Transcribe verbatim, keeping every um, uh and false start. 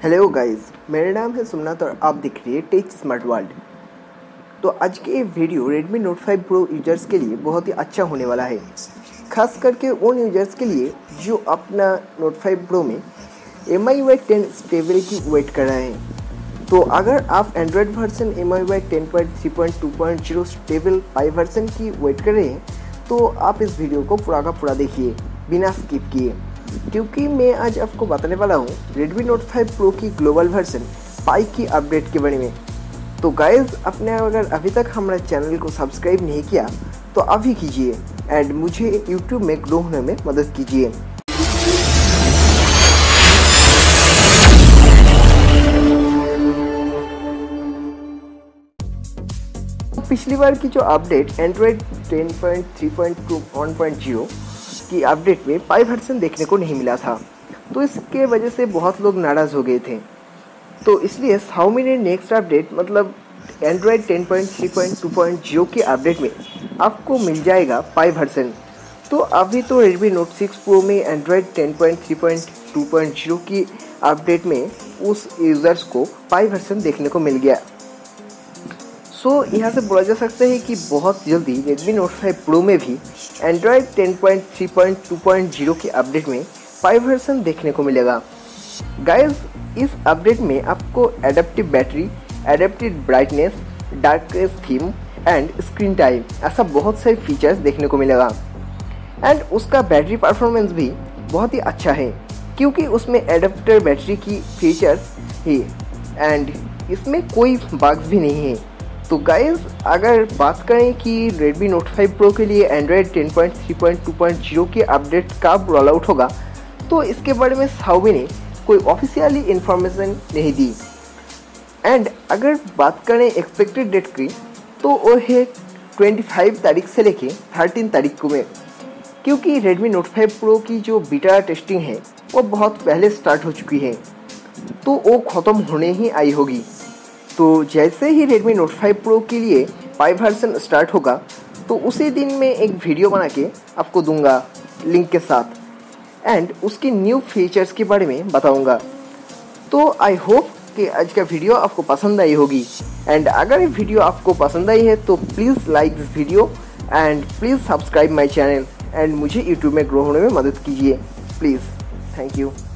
Hello guys, मेरा नाम है सुमनाथ और आप देख रहे हैं टेक स्मार्ट वर्ल्ड। तो आज के ये video Redmi Note five Pro users के लिए बहुत ही अच्छा होने वाला है, खास करके उन यूजर्स के लिए जो अपना Note फाइव Pro में M I U I ten stability wait कर रहे हैं। तो अगर आप android version M I U I ten point three point two point zero stable pie version की वेट कर रहे हैं तो आप इस वीडियो को पूरा का पूरा देखिए बिना स्किप किए, क्योंकि मैं आज आपको बताने वाला हूँ Redmi Note फाइव Pro की ग्लोबल वर्जन पाई की अपडेट के बारे में। तो गाइज, आपने अगर अभी तक हमारे चैनल को सब्सक्राइब नहीं किया तो अभी कीजिए एंड मुझे यूट्यूब में ग्रो होने में मदद कीजिए। पिछली बार की जो update android ten point three point two one point zero की अपडेट में पाई वर्जन देखने को नहीं मिला था, तो इसके वजह से बहुत लोग नाराज़ हो गए थे। तो इसलिए Xiaomi ने नेक्स्ट अपडेट मतलब android ten point three point two point zero की अपडेट में आपको मिल जाएगा पाई वर्जन। तो अभी तो Redmi Note सिक्स Pro में android ten point three point two point zero की अपडेट में उस यूज़र्स को पाई वर्जन देखने को मिल गया। सो so, यहाँ से बोला जा सकता है कि बहुत जल्दी Redmi Note फाइव Pro में भी android ten point three point two point zero की अपडेट में पाई वर्जन देखने को मिलेगा। गाइस, इस अपडेट में आपको adaptive battery, adaptive brightness, darkness theme and screen time ऐसा बहुत सारे फीचर्स देखने को मिलेगा। एंड उसका बैटरी परफॉर्मेंस भी बहुत ही अच्छा है, क्योंकि उसमें एडेप्टर बैटरी की फीचर्स है एंड इसमें कोई बग्स भी नहीं है। तो गाइस, अगर बात करें कि Redmi Note फाइव Pro के लिए android ten point three point two point zero की अपडेट कब रोल आउट होगा, तो इसके बारे में Xiaomi ने कोई ऑफिशियली इन्फॉर्मेशन नहीं दी। एंड अगर बात करें एक्सपेक्टेड डेट की, तो वो है पच्चीस तारीख से लेके तेरह तारीख को में, क्योंकि Redmi Note फाइव Pro की जो बीटा टेस्टिंग है वो बहुत पहले स्टार्ट हो चुकी है, तो वो ख़त्म होने ही आई होगी। तो जैसे ही Redmi Note फाइव Pro के लिए पाई वर्जन स्टार्ट होगा तो उसी दिन मैं एक वीडियो बना के आपको दूंगा लिंक के साथ एंड उसकी न्यू फीचर्स के बारे में बताऊंगा। तो आई होप कि आज का वीडियो आपको पसंद आई होगी एंड अगर ये वीडियो आपको पसंद आई है तो please like this video and please subscribe my channel and मुझे यूट्यूब में ग्रो होने में मदद कीजिए प्लीज़। Thank you.